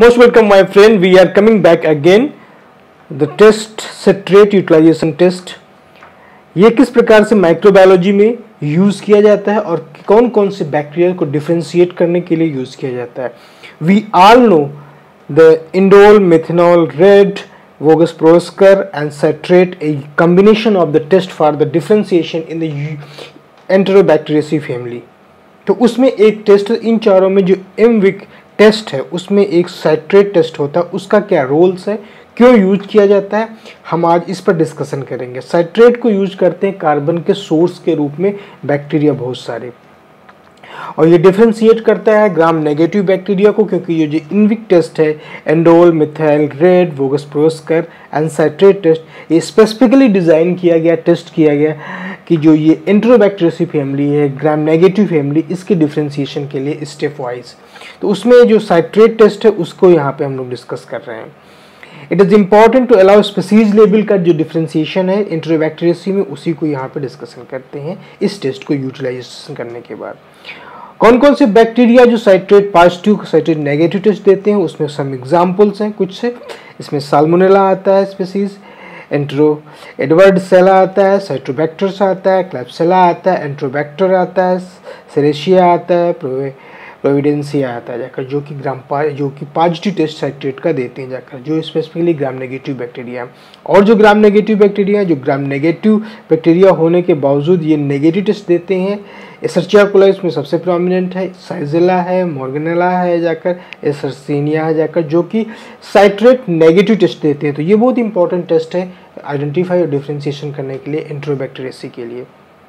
Most welcome my friend, we are coming back again. The test citrate utilization test. ये किस प्रकार से microbiology में यूज किया जाता है और कौन कौन से बैक्टीरिया को डिफरेंशिएट करने के लिए यूज किया जाता है. We all know the indole, methanol, red, Voges Proskauer and citrate, a combination of the test for the differentiation in the Enterobacteriaceae family. तो उसमें एक टेस्ट, इन चारों में जो एमविक टेस्ट है उसमें एक साइट्रेट टेस्ट होता है. उसका क्या रोल्स है, क्यों यूज किया जाता है, हम आज इस पर डिस्कशन करेंगे. साइट्रेट को यूज करते हैं कार्बन के सोर्स के रूप में बैक्टीरिया बहुत सारे, और ये डिफरेंशिएट करता है ग्राम नेगेटिव बैक्टीरिया को, क्योंकि ये जो इनविक टेस्ट है indole, methyl, red, Voges Proskauer and citrate test, ये स्पेसिफिकली डिज़ाइन किया गया, टेस्ट किया गया कि जो ये एंटेरोबैक्टीरियेसी फैमिली है, ग्राम नेगेटिव फैमिली, इसके डिफरेंशिएशन के लिए स्टेप वाइज. तो उसमें जो साइट्रेट टेस्ट है उसको यहाँ पे हम लोग डिस्कस कर रहे हैं. It is important to allow species level का जो डिफरेंशिएशन है एंटेरोबैक्टीरियेसी में, उसी को यहाँ पे डिस्कशन करते हैं इस टेस्ट को यूटिलाइजेशन करने के बाद. कौन कौन से बैक्टीरिया जो citrate positive, citrate negative test देते हैं, उसमें सम एग्जांपल्स हैं कुछ से. इसमें साल्मोनेला आता है स्पीसीज, एडवर्डसेला आता है, साइट्रोबैक्टर्स आता है, क्लैप्सिला आता है, एंट्रोबैक्टर आता है, सेरेशिया आता है, प्रोविडेंसिया आता है जाकर, जो कि पॉजिटिव टेस्ट साइट्रेट का देते हैं जाकर, जो स्पेसिफिकली ग्राम नेगेटिव बैक्टीरिया. और जो ग्राम नेगेटिव बैक्टीरिया, जो ग्राम नेगेटिव बैक्टीरिया होने के बावजूद ये नेगेटिव टेस्ट देते हैं, एसर्चिया कोलाई इसमें सबसे प्रोमिनेंट है, साइजेला है, मॉर्गेनेला है जाकर, एसर्सिनिया है जाकर, जो कि साइट्रेट नेगेटिव टेस्ट देते हैं. तो ये बहुत इंपॉर्टेंट टेस्ट है आइडेंटिफाई और डिफरेंशिएशन करने के लिए एंटेरोबैक्टीरियेसी के लिए.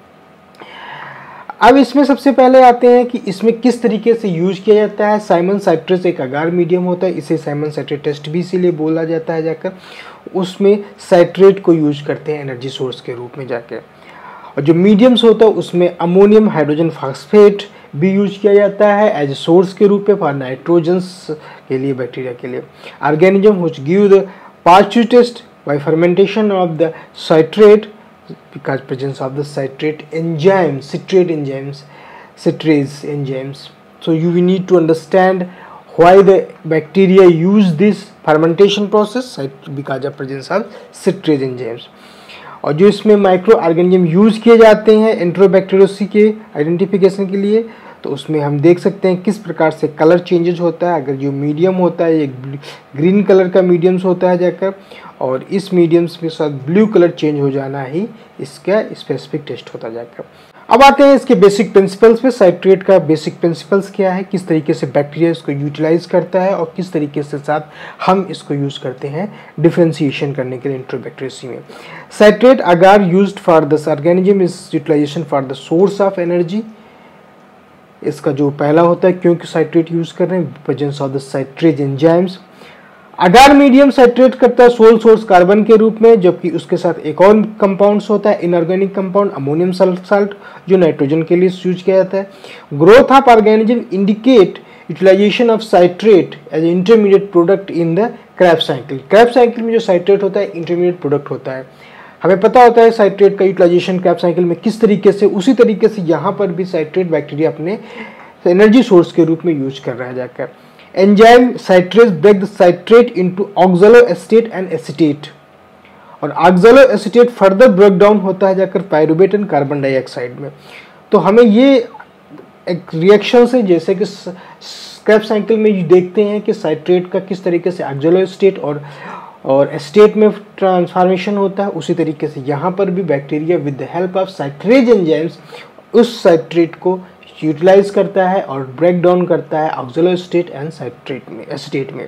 अब इसमें सबसे पहले आते हैं कि इसमें किस तरीके से यूज किया जाता है. साइमन साइट्रेट एक अगार मीडियम होता है, इसे साइमन साइट्रेट टेस्ट भी इसीलिए बोला जाता है जाकर. उसमें साइट्रेट को यूज करते हैं एनर्जी सोर्स के रूप में जाकर. और जो मीडियम्स होता है उसमें अमोनियम हाइड्रोजन फॉस्फेट भी यूज किया जाता है एज सोर्स के रूप में फॉर नाइट्रोजन्स के लिए, बैक्टीरिया के लिए. Organism which give the positive test by fermentation of the citrate because presence of the citrate enzymes, citrase enzymes. So you need to understand why the bacteria use this fermentation process because of presence of citrase enzymes. और जो इसमें micro organism use किए जाते हैं एंटेरोबैक्टीरियेसी के identification के लिए, तो उसमें हम देख सकते हैं किस प्रकार से कलर चेंजेस होता है. अगर जो मीडियम होता है, एक ग्रीन कलर का मीडियम्स होता है जाकर, और इस मीडियम्स के साथ ब्लू कलर चेंज हो जाना ही इसका स्पेसिफिक टेस्ट होता जाकर. अब आते हैं इसके बेसिक प्रिंसिपल्स पे. साइट्रेट का बेसिक प्रिंसिपल्स क्या है, किस तरीके से बैक्टीरिया इसको यूटिलाइज करता है और किस तरीके से साथ हम इसको यूज करते हैं डिफरेंशिएशन करने के लिए एंटेरोबैक्टीरियेसी में. Citrate agar used for this organism is utilization for the source of energy. इसका जो पहला होता है, क्योंकि साइट्रेट यूज कर रहे हैं, presence of the citrase enzymes. Agar medium citrate करता है सोल सोर्स कार्बन के रूप में, जबकि उसके साथ एक और कंपाउंड्स होता है इनऑर्गेनिक कंपाउंड अमोनियम सल्फाइड, जो नाइट्रोजन के लिए यूज किया जाता है. Growth of organism indicate utilization of citrate as intermediate product in the Krebs cycle. Krebs cycle में जो साइट्रेट होता है इंटरमीडिएट प्रोडक्ट होता है. हमें पता होता है साइट्रेट का यूटिलाइजेशन क्रेब्स साइकिल में किस तरीके से, उसी तरीके से यहाँ पर भी साइट्रेट बैक्टीरिया अपने एनर्जी सोर्स के रूप में यूज कर रहा है जाकर. Enzyme citrase break the citrate into oxaloacetate and acetate, और oxaloacetate further break down होता है जाकर पायरुवेट एंड कार्बन डाइऑक्साइड में. तो हमें ये एक रिएक्शन से, जैसे कि क्रेब्स साइकिल में देखते हैं कि साइट्रेट का किस तरीके से ऑक्सलो एसीटेट और एसीटेट में ट्रांसफॉर्मेशन होता है, उसी तरीके से यहाँ पर भी bacteria with the help of citrase enzymes उस साइट्रेट को यूटिलाइज करता है और ब्रेक डाउन करता है ऑक्सलो एसीटेट एंड साइट्रेट में, एसीटेट में.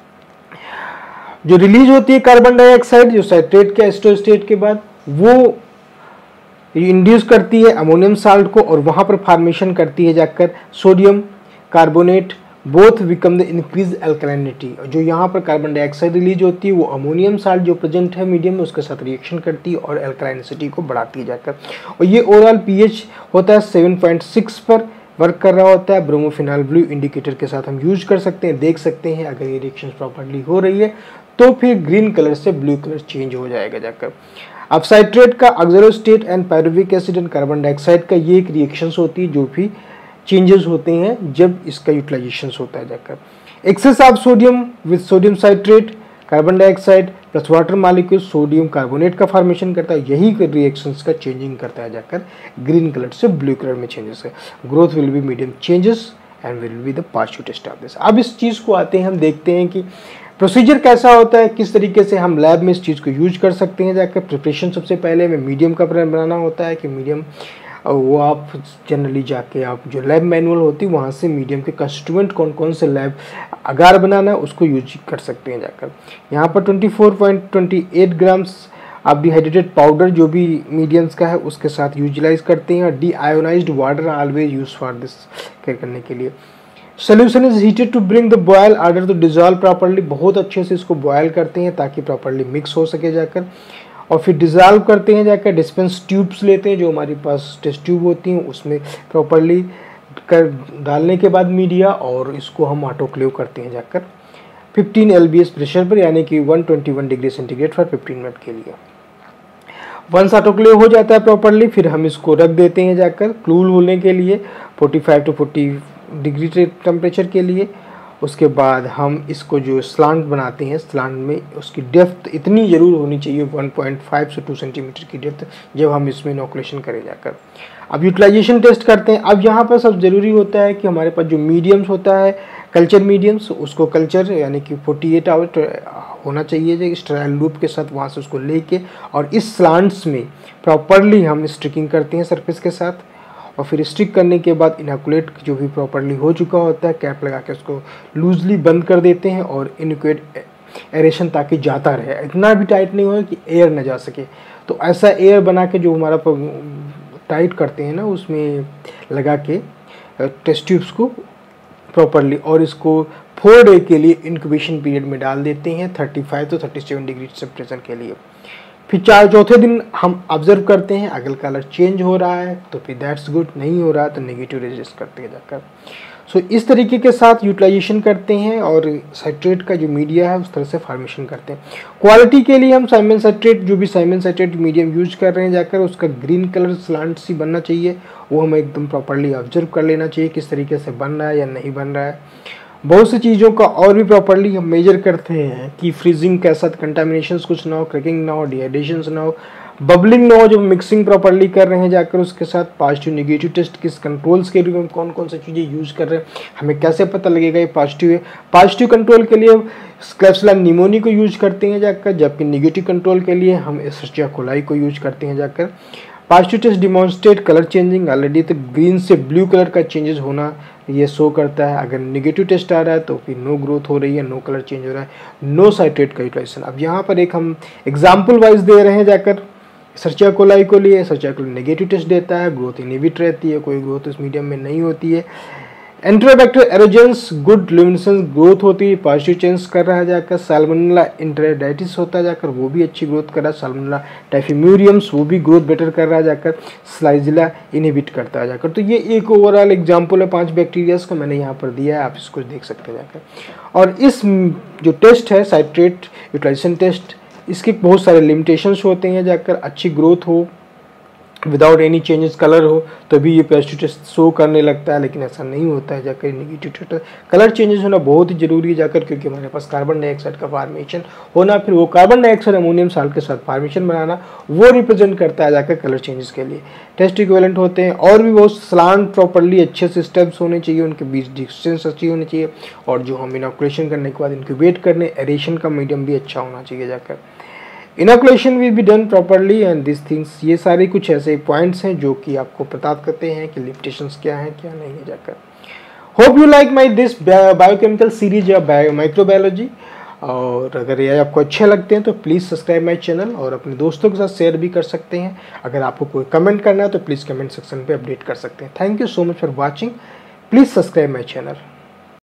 जो रिलीज होती है कार्बन डाइऑक्साइड जो साइट्रेट के एस्टोएस्टेट के बाद, वो इंड्यूस करती है अमोनियम साल्ट को, और वहाँ पर फॉर्मेशन करती है जाकर sodium carbonate, both become the increase alkalinity. जो यहाँ पर कार्बन डाइऑक्साइड रिलीज होती है वो अमोनियम साल्ट जो प्रेजेंट है मीडियम में उसके साथ रिएक्शन करती है और अल्कलाइनिटी को बढ़ाती है जाकर. और ये ओवरऑल पीएच होता है 7.6 पर वर्क कर रहा होता है. ब्रोमोफिनॉल ब्लू इंडिकेटर के साथ हम यूज कर सकते हैं, देख सकते हैं अगर ये रिएक्शन प्रॉपरली हो रही है तो फिर ग्रीन कलर से ब्लू कलर चेंज हो जाएगा जाकर. अब साइट्रेट का oxaloacetate and pyruvic acid and carbon dioxide का ये एक रिएक्शंस होती है जो भी चेंजेस होते हैं जब इसका यूटिलाइजेशन होता है जाकर. Excess of sodium with sodium citrate, carbon dioxide plus water molecule sodium carbonate का फॉर्मेशन करता है, यही रिएक्शंस का चेंजिंग करता है जाकर ग्रीन कलर से ब्लू कलर में चेंजेस है। Growth will be medium changes and will be the positive test of this. अब इस चीज़ को आते हैं, हम देखते हैं कि प्रोसीजर कैसा होता है, किस तरीके से हम लैब में इस चीज़ को यूज कर सकते हैं जाकर। प्रिपरेशन सबसे पहले हमें मीडियम का बनाना होता है कि मीडियम वो आप जनरली जाके आप जो लैब मैनुअल होती है वहाँ से मीडियम के कंस्टिट्यूएंट कौन कौन से लैब अगार बनाना है उसको यूज कर सकते हैं जाकर। यहाँ पर 24.28 ग्राम्स आप डिहाइड्रेटेड पाउडर जो भी मीडियम्स का है उसके साथ यूटिलाइज करते हैं। Deionized water always use for this care करने के लिए। Solution is heated to bring the boil order to dissolve properly, बहुत अच्छे से इसको बॉयल करते हैं ताकि प्रॉपर्ली मिक्स हो सके जाकर, और फिर डिज़ोल्व करते हैं जाकर। डिस्पेंस ट्यूब्स लेते हैं जो हमारी पास टेस्ट ट्यूब होती हैं, उसमें प्रॉपर्ली कर डालने के बाद मीडिया, और इसको हम ऑटोक्लेव करते हैं जाकर 15 lbs प्रेशर पर, यानी कि 121 डिग्री सेंटीग्रेड फॉर 15 मिनट के लिए। वंस ऑटोक्लेव हो जाता है प्रॉपर्ली, फिर हम इसको रख देते हैं जाकर कूल होने के लिए 45 to 40 डिग्री टेम्परेचर के लिए। उसके बाद हम इसको जो स्लांट बनाते हैं, स्लांट में उसकी डेप्थ इतनी ज़रूर होनी चाहिए 1.5 से 2 सेंटीमीटर की डेप्थ जब हम इसमें इनोकुलेशन करें जाकर। अब यूटिलाइजेशन टेस्ट करते हैं। अब यहाँ पर सब ज़रूरी होता है कि हमारे पास जो मीडियम्स होता है कल्चर मीडियम्स, उसको कल्चर यानी कि 48 आवर होना चाहिए जो स्टेराइल लूप के साथ, वहाँ से उसको लेके और इस स्लांट्स में प्रॉपरली हम स्ट्रिकिंग करते हैं सरफेस के साथ, और फिर स्टिक करने के बाद इनोकुलेट जो भी प्रॉपरली हो चुका होता है कैप लगा के उसको लूजली बंद कर देते हैं और इनक्वेट एरेशन ताकि जाता रहे, इतना भी टाइट नहीं हो कि एयर न जा सके। तो ऐसा एयर बना के जो हमारा टाइट करते हैं ना उसमें लगा के टेस्ट ट्यूब्स को प्रॉपरली, और इसको 4 डे के लिए इंक्यूबेशन पीरियड में डाल देते हैं 35 to 37 डिग्री टेम्परेचर के लिए। फिर चौथे दिन हम ऑब्जर्व करते हैं अगर कलर चेंज हो रहा है तो फिर दैट्स गुड, नहीं हो रहा तो नेगेटिव रेजिस्ट करते हैं जाकर। सो इस तरीके के साथ यूटिलाइजेशन करते हैं और साइट्रेट का जो मीडिया है उस तरह से फॉर्मेशन करते हैं। क्वालिटी के लिए हम साइमन साइट्रेट जो भी साइमन साइट्रेट मीडियम यूज कर रहे हैं जाकर उसका ग्रीन कलर स्लांट सी बनना चाहिए, वो हमें एकदम प्रॉपरली ऑब्जर्व कर लेना चाहिए किस तरीके से बन रहा है या नहीं बन रहा है। बहुत सी चीज़ों का और भी प्रॉपरली हम मेजर करते हैं कि फ्रीजिंग के साथ कंटामिनेशन कुछ ना हो, क्रैकिंग ना हो, डिहाइड्रेशन ना हो, बबलिंग ना हो, जब मिक्सिंग प्रॉपरली कर रहे हैं जाकर उसके साथ पॉजिटिव नेगेटिव टेस्ट किस कंट्रोल्स के लिए हम कौन कौन सी चीज़ें यूज़ कर रहे हैं हमें कैसे पता लगेगा ये पॉजिटिव है। पॉजिटिव कंट्रोल के लिए क्लैप्सिला निमोनी को यूज करते हैं जाकर, जबकि नेगेटिव कंट्रोल के लिए हम एसर्चिया कोलाई को यूज करते हैं जाकर। Positive test demonstrate colour changing, already तो ग्रीन से ब्लू कलर का चेंजेस होना ये शो करता है। अगर नेगेटिव टेस्ट आ रहा है तो फिर नो ग्रोथ हो रही है, नो कलर चेंज हो रहा है, नो साइट्रेट का यूटिलाइजेशन। अब यहाँ पर एक हम एग्जाम्पल वाइज दे रहे हैं जाकर एसर्चिया कोलाई को लिए। एसर्चिया कोलाई नेगेटिव टेस्ट देता है, ग्रोथ इनहिबिट रहती है, कोई ग्रोथ इस मीडियम में नहीं होती है। Enterobacter aerogenes good luminescence growth होती है, पॉजिटिव चेंज कर रहा है जाकर। साल्मोनेला इंटेरिडाइटिस होता है जाकर, वो भी अच्छी ग्रोथ कर रहा है। साल्मोनेला टाइफिम्यूरियम्स वो भी ग्रोथ बेटर कर रहा है जाकर। स्लाइजिला इनहिबिट करता है जाकर। तो ये एक ओवरऑल एग्जाम्पल है 5 बैक्टीरियाज का मैंने यहाँ पर दिया है, आप इसको देख सकते हैं जाकर। और इस जो टेस्ट है साइट्रेट यूटिलाइजेशन टेस्ट, इसके बहुत सारे लिमिटेशंस होते हैं जाकर। अच्छी ग्रोथ हो विदाउट एनी चेंजेस कलर हो तभी ये पॉजिटिव टेस्ट शो करने लगता है, लेकिन ऐसा नहीं होता है जाकर। नेगेटिव टेस्ट कलर चेंजेस होना बहुत ही जरूरी है जाकर, क्योंकि हमारे पास कार्बन डाइऑक्साइड का फॉर्मेशन होना, फिर वो कार्बन डाइऑक्साइड अमोनियम साल्ट के साथ फॉर्मेशन बनाना, वो रिप्रेजेंट करता है जाकर कलर चेंजेस के लिए। टेस्ट इक्विवेलेंट होते हैं और भी बहुत स्लांट प्रॉपरली अच्छे से स्टेप्स होने चाहिए, उनके बीच डिस्टेंस अच्छी होनी चाहिए, और जो हम इनोकुलेशन करने के बाद इंक्यूबेट करने एरेशन का मीडियम भी अच्छा होना चाहिए जाकर। Inoculation will be done properly and this things, ये सारे कुछ ऐसे पॉइंट्स हैं जो कि आपको बता करते हैं कि लिमिटेशंस क्या हैं क्या नहीं है जाकर। Hope you like my this biochemical series या माइक्रोबायोलॉजी, और अगर ये आपको अच्छे लगते हैं तो प्लीज़ सब्सक्राइब माई चैनल और अपने दोस्तों के साथ शेयर भी कर सकते हैं। अगर आपको कोई कमेंट करना है तो प्लीज़ कमेंट सेक्शन पे अपडेट कर सकते हैं। Thank you so much for watching, please subscribe my channel.